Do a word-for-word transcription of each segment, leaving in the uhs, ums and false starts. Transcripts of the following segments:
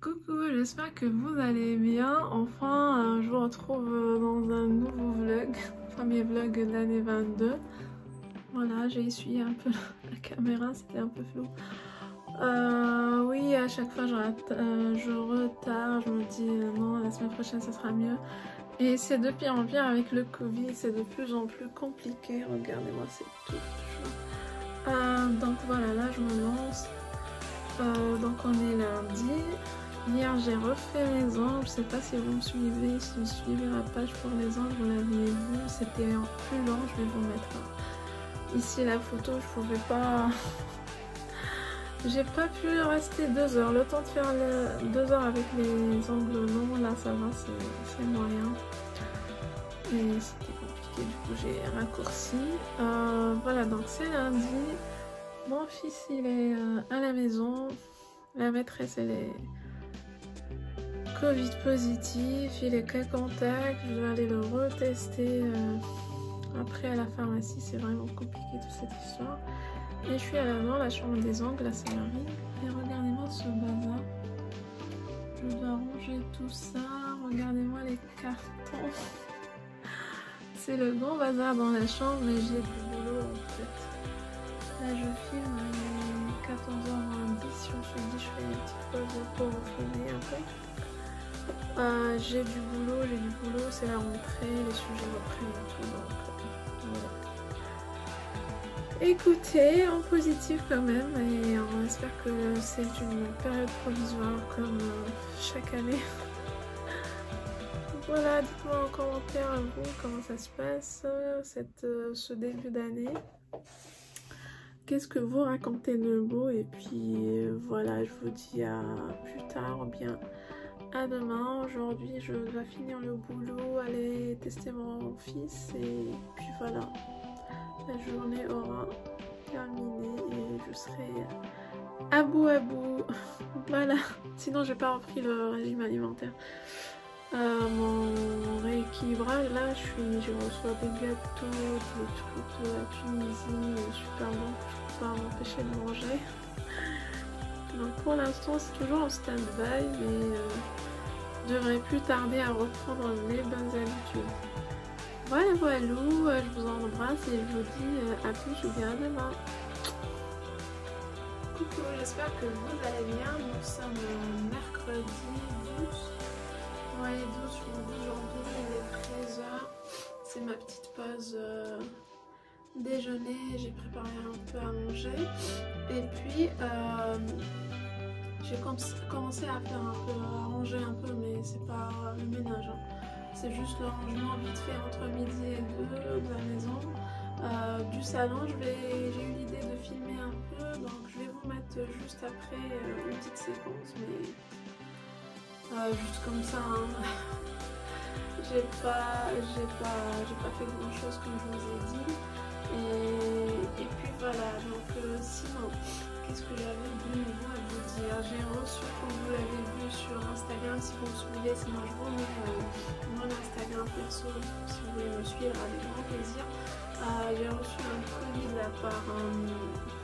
Coucou, j'espère que vous allez bien. Enfin, euh, je vous retrouve euh, dans un nouveau vlog, premier vlog de l'année vingt-deux. Voilà, j'ai essuyé un peu la caméra, c'était un peu flou. Euh, oui, à chaque fois je, rate, euh, je retarde, je me dis euh, non, la semaine prochaine ça sera mieux. Et c'est de pire en pire avec le Covid, c'est de plus en plus compliqué. Regardez-moi, c'est tout chaud. Euh, donc voilà, là je me lance. Euh, donc on est lundi. Hier j'ai refait les ongles, je sais pas si vous me suivez, si vous suivez la page pour les ongles, vous l'avez vu, c'était en plus long, je vais vous mettre ici la photo, je pouvais pas... J'ai pas pu rester deux heures, le temps de faire le... deux heures avec les ongles longs, là ça va, c'est moyen. Et c'était compliqué, du coup j'ai raccourci. Euh, voilà, donc c'est lundi, mon fils il est euh, à la maison, la maîtresse elle est... Covid positif, il est cas contact, je dois aller le retester euh, après à la pharmacie, c'est vraiment compliqué toute cette histoire. Et je suis à l'avant, la chambre des ongles, la salariée. Et regardez-moi ce bazar. Je dois ranger tout ça, regardez-moi les cartons. C'est le grand bazar dans la chambre, mais j'ai du boulot en fait. Là je filme, il est quatorze heures moins dix, je me suis dit je fais une petite pause pour vous filmer un peu. Euh, j'ai du boulot, j'ai du boulot, c'est la rentrée, les sujets reprennent et tout, donc euh, voilà. Écoutez, en positif quand même, et on espère que c'est une période provisoire comme euh, chaque année. Voilà, dites-moi en commentaire à vous comment ça se passe cette, euh, ce début d'année. Qu'est-ce que vous racontez de beau, et puis euh, voilà, je vous dis à plus tard, bien à demain. Aujourd'hui je dois finir le boulot, aller tester mon fils et puis voilà, la journée aura terminé et je serai à bout à bout. Voilà, sinon j'ai pas repris le régime alimentaire. Euh, mon rééquilibrage, là je suis, je reçois des gâteaux, des trucs de la Tunisie super bons que je peux pas m'empêcher de manger. Donc pour l'instant c'est toujours en stand-by, mais euh, je devrais plus tarder à reprendre les bonnes habitudes. Voilà voilà, je vous embrasse et je vous dis à plus ou bien à demain. Coucou, j'espère que vous allez bien. Nous sommes mercredi douze. Ouais, douze, douze janvier, il est treize heures. C'est ma petite pause euh, déjeuner, j'ai préparé un peu à manger. Et puis euh, j'ai commencé à faire un peu, à ranger un peu, mais c'est pas le ménage, hein. C'est juste le rangement vite fait entre midi et deux de la maison. Euh, du salon, j'ai eu l'idée de filmer un peu, donc je vais vous mettre juste après euh, une petite séquence, mais euh, juste comme ça, hein. j'ai pas, j'ai pas, j'ai pas fait grand chose comme je vous ai dit. Et, et puis voilà, donc euh, sinon, qu'est-ce que j'avais de nouveau à vous dire? J'ai reçu, comme vous l'avez vu sur Instagram, si vous me suivez, sinon je vous mets euh, mon Instagram perso, si vous voulez me suivre avec grand plaisir. Euh, j'ai reçu un colis de la part euh,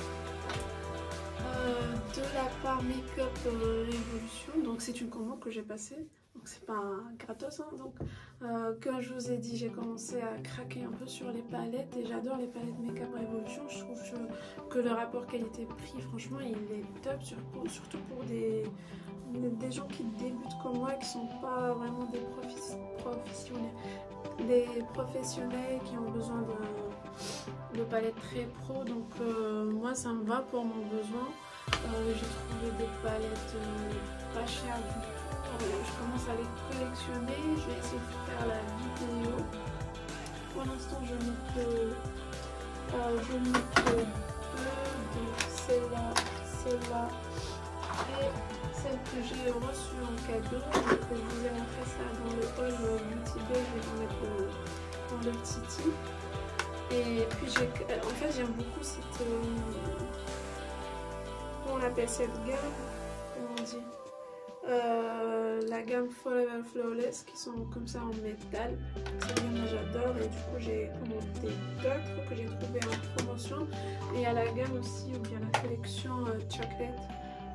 euh, de la part Make-up euh, Révolution, donc c'est une commande que j'ai passée. Donc c'est pas gratos, hein. Donc euh, comme je vous ai dit, j'ai commencé à craquer un peu sur les palettes et j'adore les palettes Make-up Revolution. Je trouve que, que le rapport qualité-prix, franchement, il est top, surtout, surtout pour des, des gens qui débutent comme moi, qui sont pas vraiment des professionnels, des professionnels qui ont besoin de, de palettes très pro. Donc euh, moi, ça me va pour mon besoin. Euh, j'ai trouvé des palettes euh, pas chères du tout. Je commence à les collectionner, je vais essayer de faire la vidéo. Pour l'instant je n'ai que euh, je n'ai que deux, donc celle-là, celle-là et celle que j'ai reçue en cadeau. Donc je vous ai montré ça dans le haul Beauty Bay, je vais vous mettre le, dans le petit. Et puis j'ai, en fait j'aime beaucoup cette, euh, comment on appelle cette gamme, comment on dit, Euh, la gamme Forever Flawless qui sont comme ça en métal. Cette gamme j'adore et du coup j'ai commandé d'autres que j'ai trouvé en promotion. Et il y a la gamme aussi ou bien la collection euh, Chocolate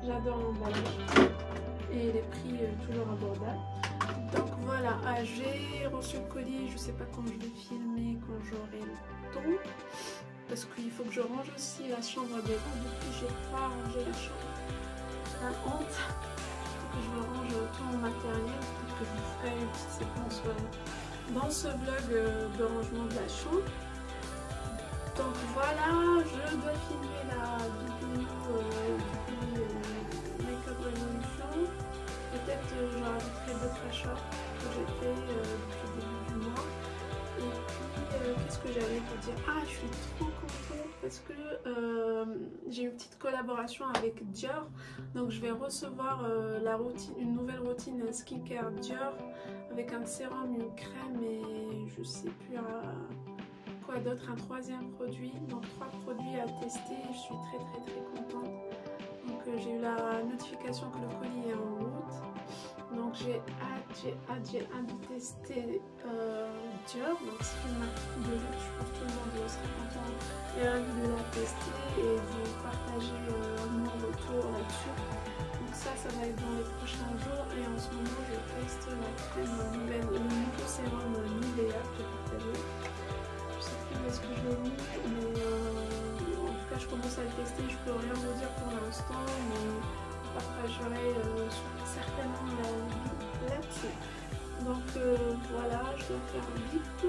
j'adore l'emballage et les prix euh, toujours abordables. Donc voilà, ah, j'ai reçu le colis, je sais pas quand je vais filmer, quand j'aurai le temps, parce qu'il faut que je range aussi la chambre des gens. Depuis j'ai pas rangé la chambre, la honte. Que je range tout mon matériel, peut-être que je vous ferai une petite séquence dans ce vlog de rangement de la chambre. Donc voilà, je dois filmer la vidéo euh, du euh, Make-up Revolution. Peut-être euh, je rajouterai d'autres achats que j'ai fait euh, depuis le début du mois. Et puis euh, qu'est-ce que j'allais vous dire? Ah, je suis trop contente parce que euh, j'ai une petite collaboration avec Dior. Donc je vais recevoir euh, la routine, une nouvelle routine skincare Dior avec un sérum, une crème et je sais plus euh, quoi d'autre, un troisième produit. Donc trois produits à tester. Je suis très très très contente. Donc euh, j'ai eu la notification que le colis est en route. Donc j'ai hâte, j'ai hâte, j'ai hâte de tester euh, Dior. Donc c'est une marque de luxe, je pense que tout le monde sera content et ravi de la tester et de partager euh, mon retour là-dessus. Donc ça, ça va être dans les prochains jours et en ce moment je teste la crème nouvelle, le nouveau sérum Nivea que j'ai partagé. Je sais plus où est-ce que je l'ai mis, mais euh, en tout cas je commence à le tester, je peux rien vous dire pour l'instant, mais je partagerai euh, certainement la vie là-dessus. Donc euh, voilà, je dois faire vite.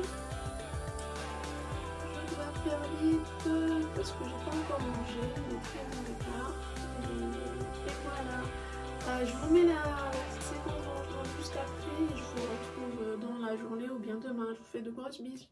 Je dois faire vite parce que j'ai pas encore mangé, il est très bon tard. Et, et voilà. Euh, je vous mets la, la petite séquence de rangement juste après et je vous retrouve dans la journée ou bien demain. Je vous fais de grosses bisous.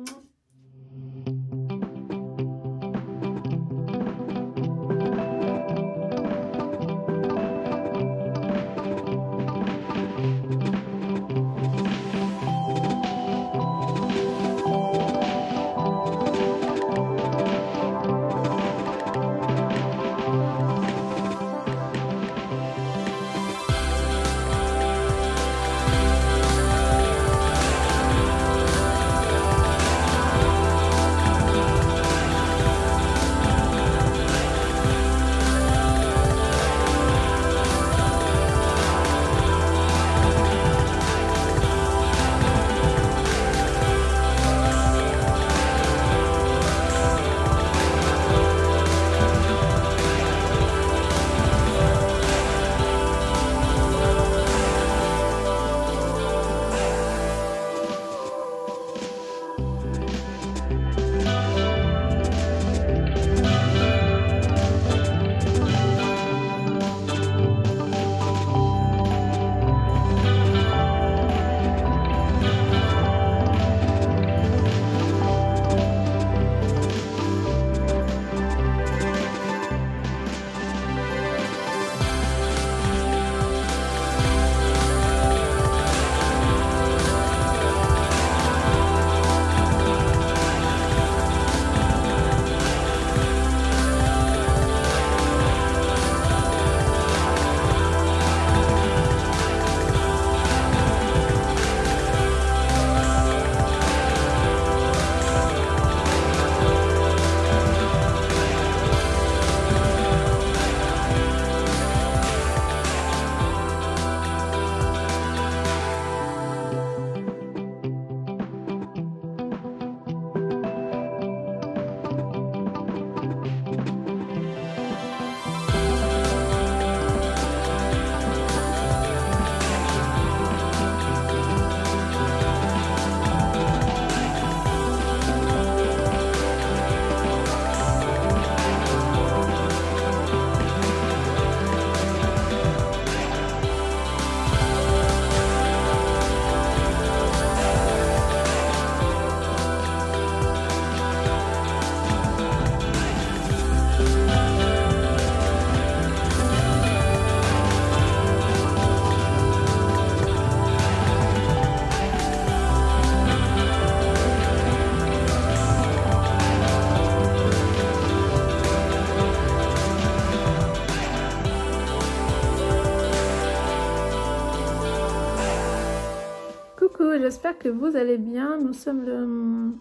J'espère que vous allez bien. Nous sommes le,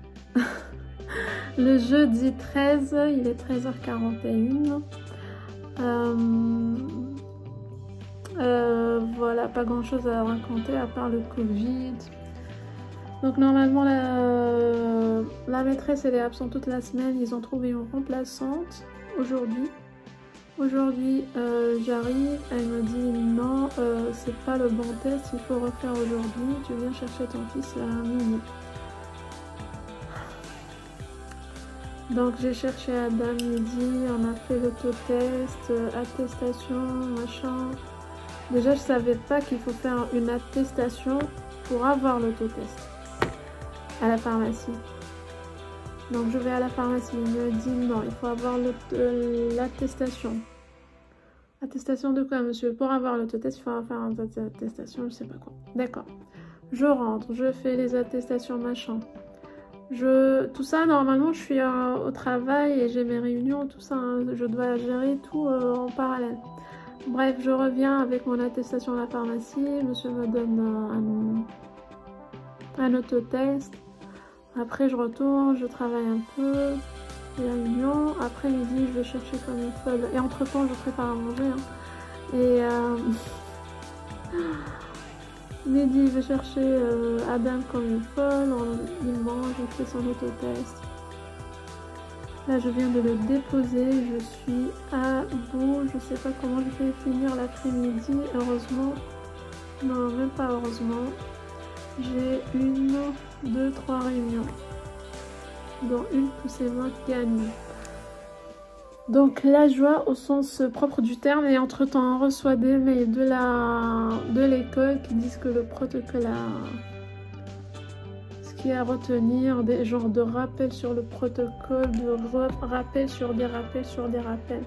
le jeudi treize, il est treize heures quarante et une. Euh, euh, voilà, pas grand chose à raconter à part le Covid. Donc normalement la, la maîtresse elle est absente toute la semaine, ils ont trouvé une remplaçante aujourd'hui. Aujourd'hui euh, j'arrive, elle me dit non, euh, c'est pas le bon test, il faut refaire aujourd'hui, tu viens chercher ton fils à minuit. Donc j'ai cherché Adam midi, on a fait l'autotest, euh, attestation, machin. Déjà je savais pas qu'il faut faire une attestation pour avoir l'autotest à la pharmacie. Donc je vais à la pharmacie, il me dit non, il faut avoir l'attestation. Attestation de quoi, monsieur? Pour avoir l'autotest, il faut faire une attestation, je sais pas quoi. D'accord. Je rentre, je fais les attestations, machin. Je... Tout ça, normalement, je suis euh, au travail et j'ai mes réunions, tout ça. Hein, je dois gérer tout euh, en parallèle. Bref, je reviens avec mon attestation à la pharmacie. Monsieur me donne euh, un, un autotest. Après, je retourne, je travaille un peu, les réunions. Après midi, je vais chercher comme une folle. Et entre temps, je prépare à manger. Hein. Et euh... midi, je vais chercher euh, Adam comme une folle. Il mange, il fait son autotest. Là, je viens de le déposer. Je suis à bout. Je sais pas comment je vais finir l'après-midi. Heureusement, non, même pas heureusement. J'ai une, deux, trois réunions, dont une que c'est moi qui gagne. Donc la joie au sens propre du terme, et entre temps on reçoit des mails de la de l'école qui disent que le protocole a ce qu'il y a à retenir, des genres de rappels sur le protocole, de rappels sur des rappels sur des rappels.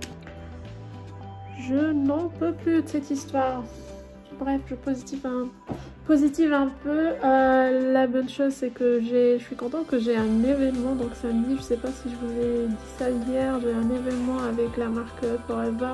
Je n'en peux plus de cette histoire. Bref, je positive un, positive un peu. Euh, la bonne chose, c'est que j'ai, je suis contente que j'ai un événement. Donc samedi, je sais pas si je vous ai dit ça hier, j'ai un événement avec la marque Forever.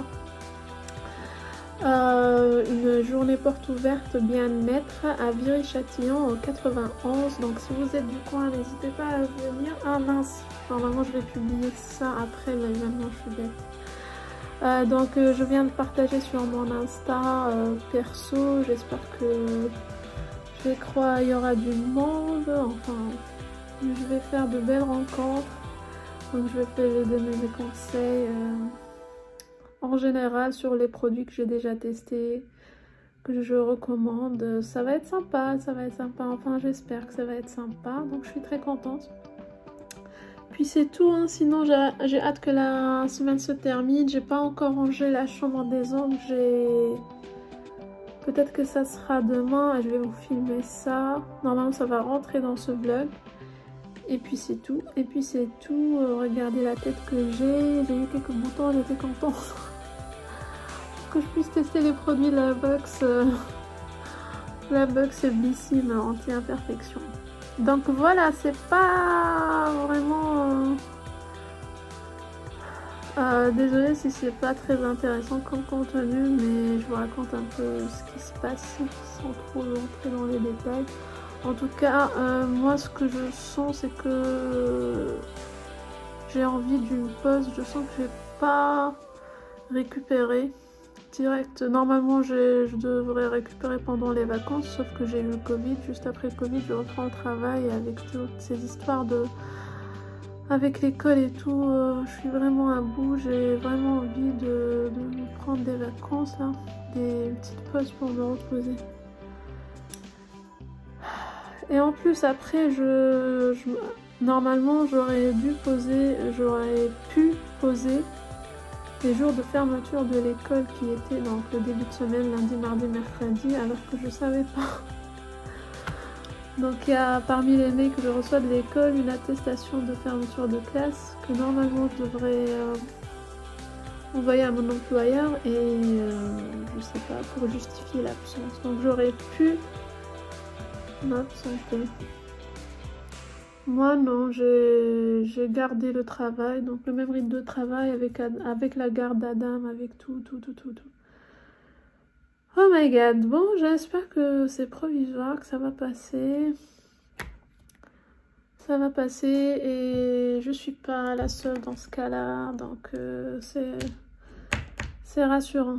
Euh, une journée porte ouverte bien-être à Viry-Châtillon en quatre-vingt-onze. Donc si vous êtes du coin, n'hésitez pas à venir. Ah mince, normalement je vais publier ça après l'événement, je suis bête. Euh, donc euh, je viens de partager sur mon Insta euh, perso, j'espère que je vais croire il y aura du monde, enfin je vais faire de belles rencontres, donc je vais faire donner des conseils euh, en général sur les produits que j'ai déjà testés, que je recommande. Ça va être sympa, ça va être sympa, enfin j'espère que ça va être sympa, donc je suis très contente. Puis c'est tout, hein. Sinon j'ai hâte que la semaine se termine. J'ai pas encore rangé la chambre des oncles. J'ai peut-être que ça sera demain. Je vais vous filmer ça. Normalement ça va rentrer dans ce vlog. Et puis c'est tout. Et puis c'est tout. Euh, regardez la tête que j'ai. J'ai eu quelques boutons. J'étais contente que je puisse tester les produits de la box. Euh, la box Blissim anti-imperfection. Donc voilà, c'est pas vraiment... Euh... Euh, désolée si c'est pas très intéressant comme contenu, mais je vous raconte un peu ce qui se passe sans trop rentrer dans les détails. En tout cas, euh, moi ce que je sens, c'est que j'ai envie d'une pause. Je sens que j'ai pas récupéré direct. Normalement je devrais récupérer pendant les vacances, sauf que j'ai eu le Covid. Juste après le Covid, je reprends le travail avec toutes ces histoires de avec l'école et tout. Euh, je suis vraiment à bout. J'ai vraiment envie de, de me prendre des vacances là, des petites pauses pour me reposer. Et en plus après je, je normalement j'aurais dû poser, j'aurais pu poser les jours de fermeture de l'école qui étaient donc le début de semaine, lundi, mardi, mercredi, alors que je savais pas. Donc il y a parmi les mails que je reçois de l'école une attestation de fermeture de classe que normalement je devrais euh, envoyer à mon employeur et euh, je sais pas, pour justifier l'absence. Donc j'aurais pu m'absenter. Moi non, j'ai gardé le travail, donc le même rythme de travail avec, avec la garde d'Adam, avec tout, tout, tout, tout, tout. Oh my god, bon, j'espère que c'est provisoire, que ça va passer. Ça va passer et je suis pas la seule dans ce cas-là, donc euh, c'est c'est rassurant.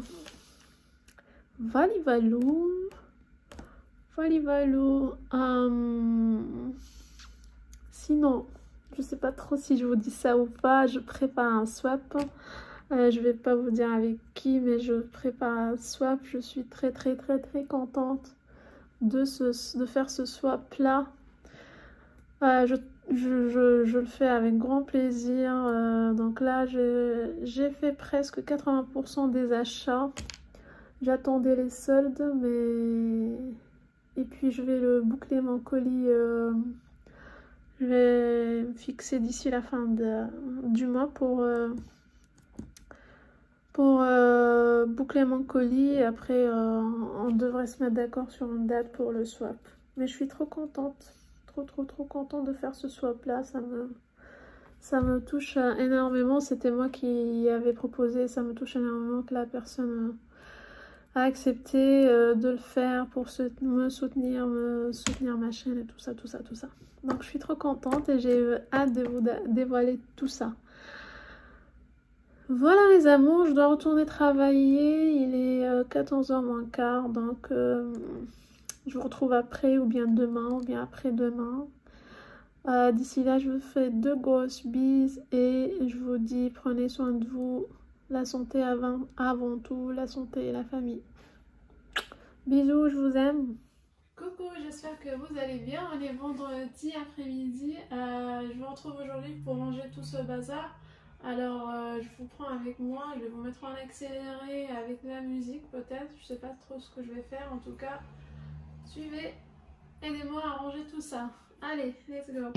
Valivalou. Valivalou. Hum, sinon, je sais pas trop si je vous dis ça ou pas. Je prépare un swap. Euh, je vais pas vous dire avec qui, mais je prépare un swap. Je suis très très très très contente de, ce, de faire ce swap là. Euh, je, je, je, je le fais avec grand plaisir. Euh, donc là, j'ai fait presque quatre-vingts pour cent des achats. J'attendais les soldes, mais... Et puis je vais le boucler mon colis. Euh... Je vais me fixer d'ici la fin de, du mois pour, euh... pour euh, boucler mon colis. Et après, euh, on devrait se mettre d'accord sur une date pour le swap. Mais je suis trop contente. Trop, trop, trop contente de faire ce swap-là. Ça me... Ça me touche énormément. C'était moi qui avais proposé. Ça me touche énormément que la personne... a accepté euh, de le faire pour se, me soutenir, me soutenir ma chaîne et tout ça, tout ça, tout ça. Donc je suis trop contente et j'ai hâte de vous dévoiler tout ça. Voilà les amours, je dois retourner travailler. Il est euh, quatorze heures moins quart, donc euh, je vous retrouve après ou bien demain ou bien après-demain. Euh, D'ici là, je vous fais deux grosses bises et je vous dis prenez soin de vous. La santé avant, avant tout, la santé et la famille. Bisous, je vous aime. Coucou, j'espère que vous allez bien. On est vendredi après-midi. Euh, je vous retrouve aujourd'hui pour ranger tout ce bazar. Alors, euh, je vous prends avec moi. Je vais vous mettre en accéléré avec la musique peut-être. Je sais pas trop ce que je vais faire. En tout cas, suivez. Aidez-moi à ranger tout ça. Allez, let's go.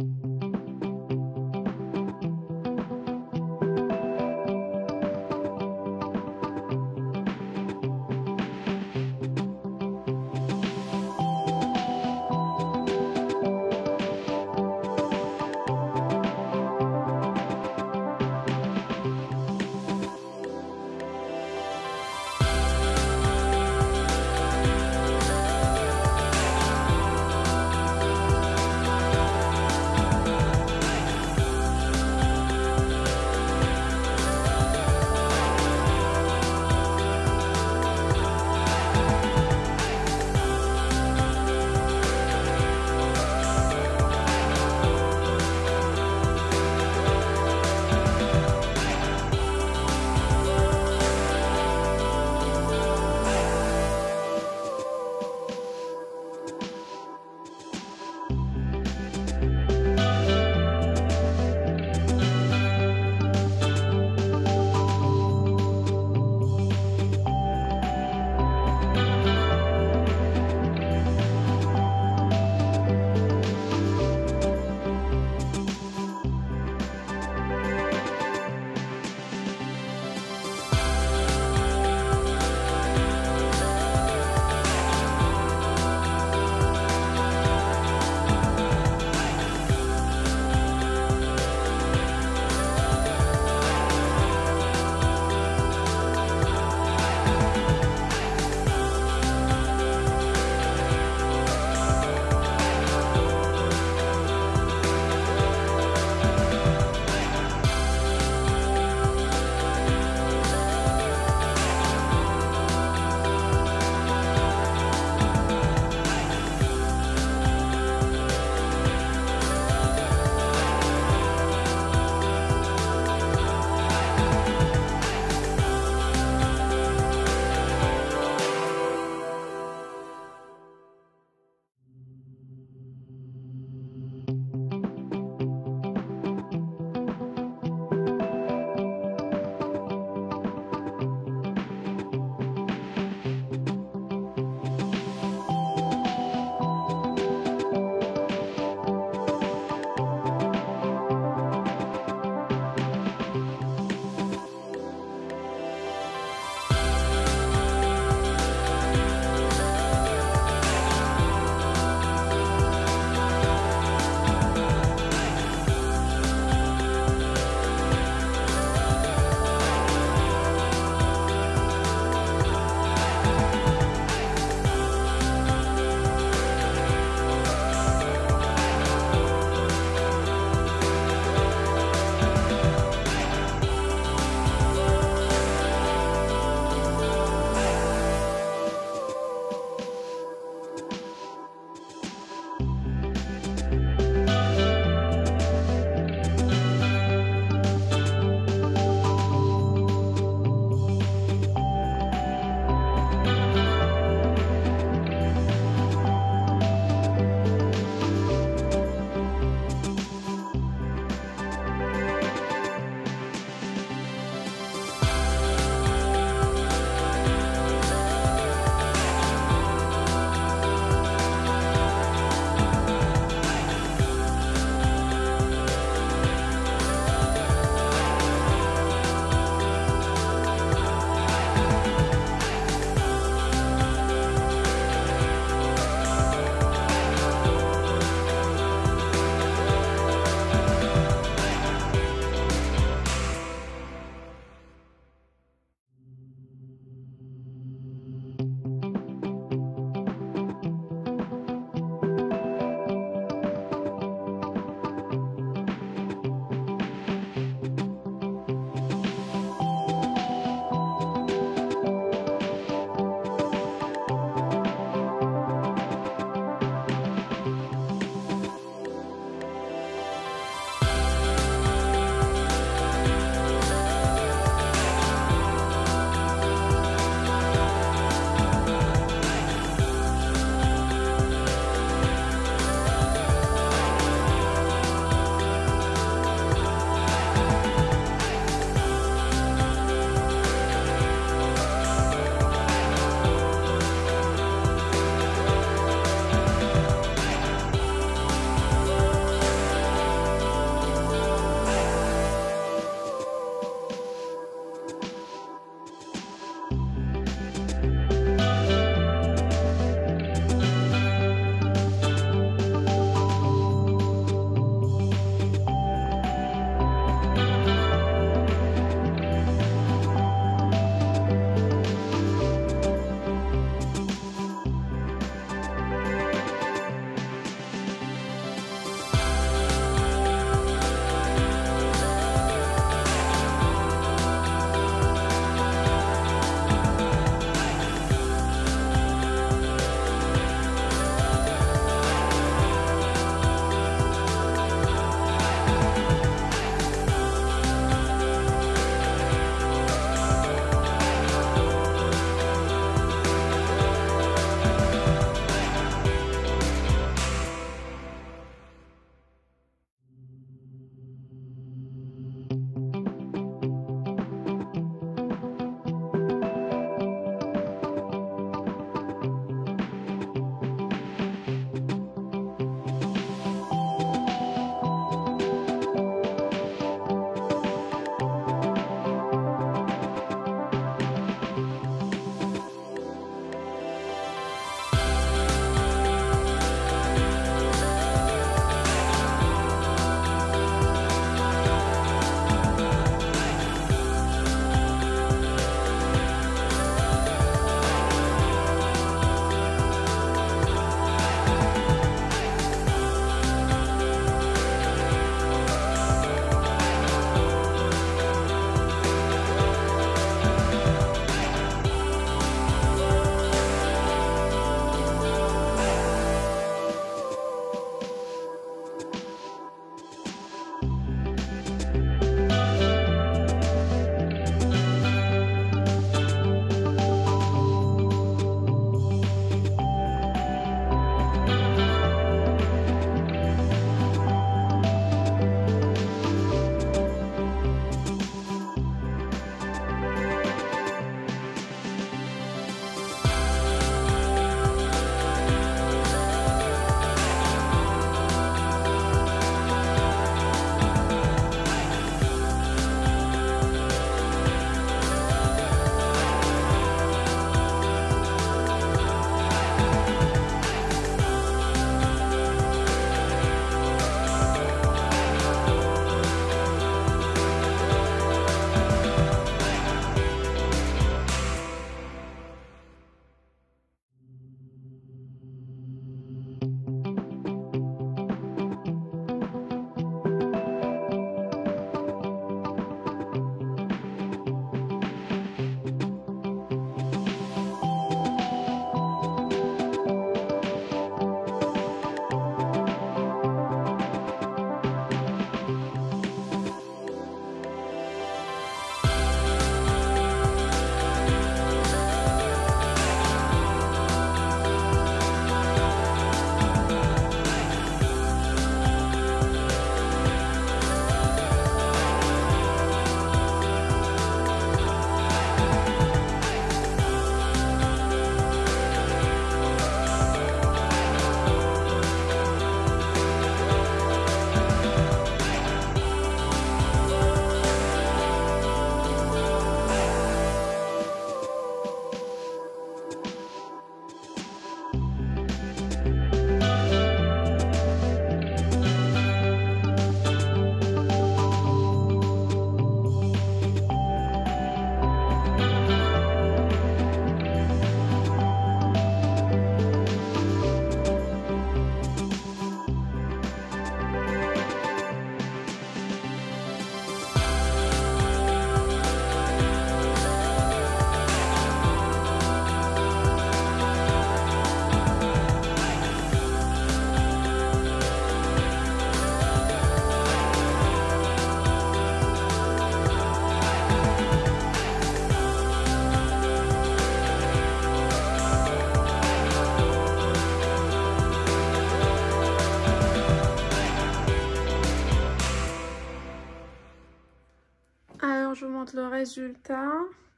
montre le résultat.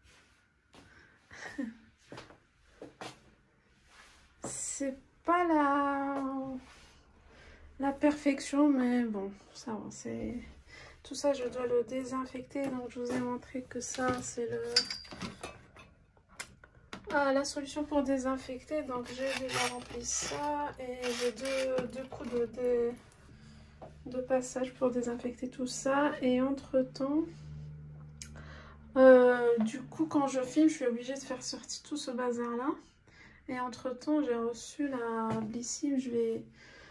C'est pas la... la perfection, mais bon, ça va, c'est... Tout ça, je dois le désinfecter, donc je vous ai montré que ça, c'est le... Ah, la solution pour désinfecter. Donc j'ai déjà rempli ça et j'ai deux, deux coups de, de, de passage pour désinfecter tout ça. Et entre temps, euh, du coup quand je filme, je suis obligée de faire sortir tout ce bazar là. Et entre temps, j'ai reçu la Blissim. Je vais,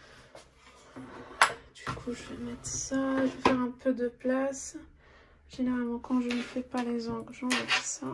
du coup je vais mettre ça, je vais faire un peu de place. Généralement quand je ne fais pas les ongles, j'enlève ça.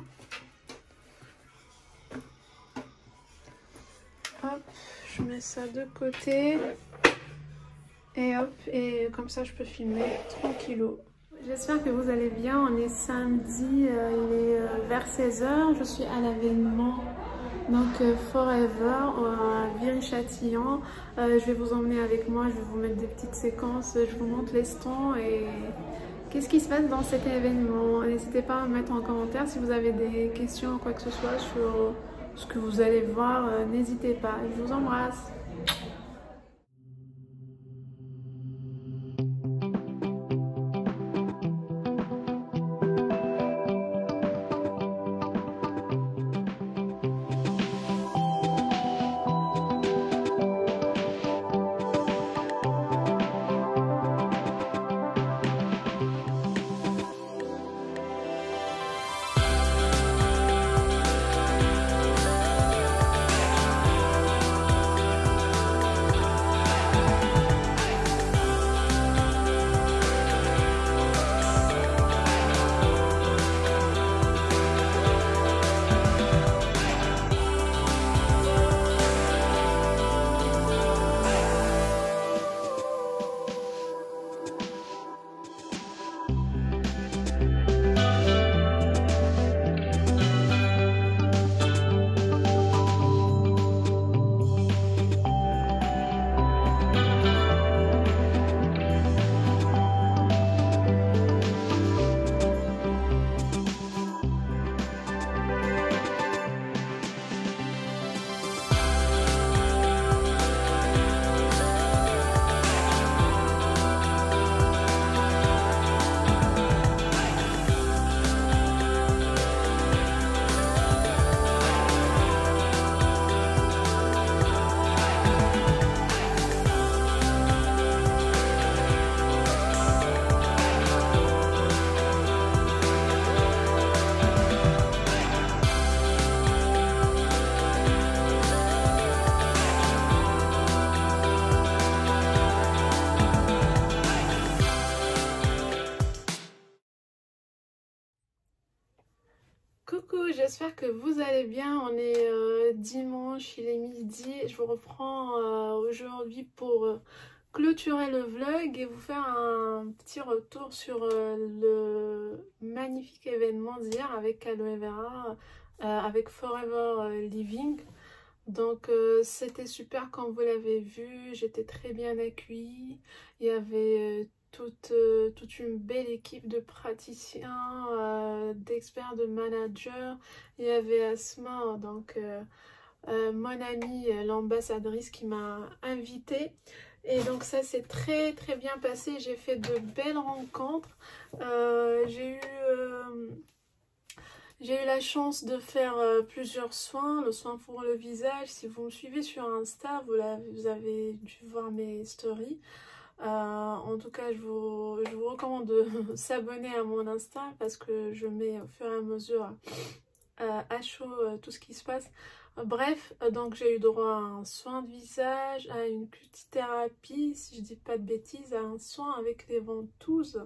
Hop, je mets ça de côté et hop, et comme ça je peux filmer tranquillou. J'espère que vous allez bien. On est samedi, euh, il est euh, vers seize heures. Je suis à l'événement donc euh, Forever euh, à Viry-Châtillon. Euh, je vais vous emmener avec moi, je vais vous mettre des petites séquences, je vous montre les stands et qu'est-ce qui se passe dans cet événement. N'hésitez pas à me mettre en commentaire si vous avez des questions ou quoi que ce soit sur ce que vous allez voir, euh, n'hésitez pas. Je vous embrasse. Coucou, j'espère que vous allez bien. On est euh, dimanche, il est midi. Je vous reprends euh, aujourd'hui pour euh, clôturer le vlog et vous faire un petit retour sur euh, le magnifique événement d'hier avec Aloe Vera, euh, avec Forever Living. Donc euh, c'était super comme vous l'avez vu, j'étais très bien accueillie. Il y avait euh, toute, euh, toute une belle équipe de praticiens, euh, d'experts, de managers. Il y avait Asma, donc euh, euh, mon amie, euh, l'ambassadrice qui m'a invitée. Et donc ça s'est très très bien passé, j'ai fait de belles rencontres. Euh, j'ai eu... Euh, J'ai eu la chance de faire euh, plusieurs soins, le soin pour le visage. Si vous me suivez sur Insta, vous, vous avez dû voir mes stories. Euh, en tout cas, je vous, je vous recommande de s'abonner à mon Insta parce que je mets au fur et à mesure euh, à chaud euh, tout ce qui se passe. Euh, bref, euh, donc j'ai eu droit à un soin de visage, à une cutithérapie, si je dis pas de bêtises, à un soin avec les ventouses.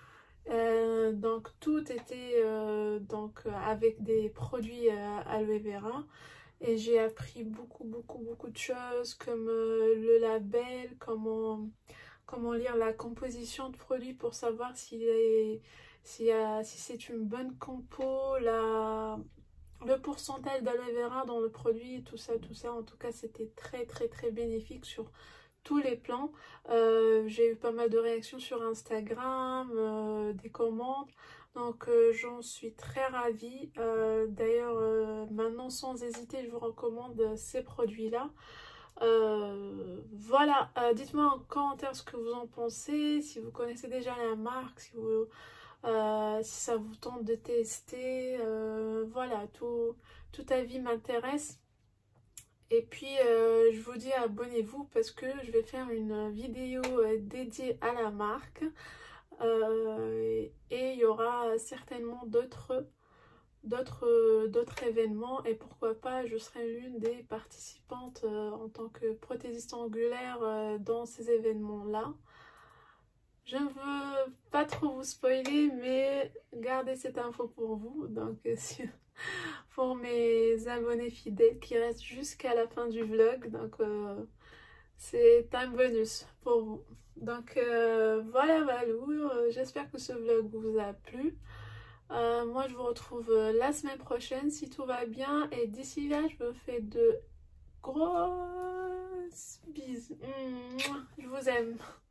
Euh, donc tout était euh, donc avec des produits euh, aloe vera et j'ai appris beaucoup beaucoup beaucoup de choses comme euh, le label, comment comment lire la composition de produits pour savoir s'il est s'il y a, si c'est une bonne compo, la le pourcentage d'aloe vera dans le produit, tout ça tout ça. En tout cas, c'était très très très bénéfique sur tous les plans. Euh, j'ai eu pas mal de réactions sur Instagram, euh, des commandes. Donc euh, j'en suis très ravie. Euh, D'ailleurs, euh, maintenant sans hésiter, je vous recommande ces produits-là. Euh, voilà, euh, dites-moi en commentaire ce que vous en pensez, si vous connaissez déjà la marque, si, vous, euh, si ça vous tente de tester. Euh, voilà, tout, tout avis m'intéresse. Et puis euh, je vous dis abonnez-vous parce que je vais faire une vidéo euh, dédiée à la marque. Euh, et il y aura certainement d'autres d'autres d'autres événements et pourquoi pas je serai l'une des participantes euh, en tant que prothésiste angulaire euh, dans ces événements là. Je ne veux pas trop vous spoiler mais gardez cette info pour vous, donc euh, pour mes abonnés fidèles qui restent jusqu'à la fin du vlog, donc euh, c'est un bonus pour vous. Donc euh, voilà Valou, euh, j'espère que ce vlog vous a plu. Euh, moi je vous retrouve la semaine prochaine si tout va bien et d'ici là je vous fais de grosses bises. Mouah, je vous aime.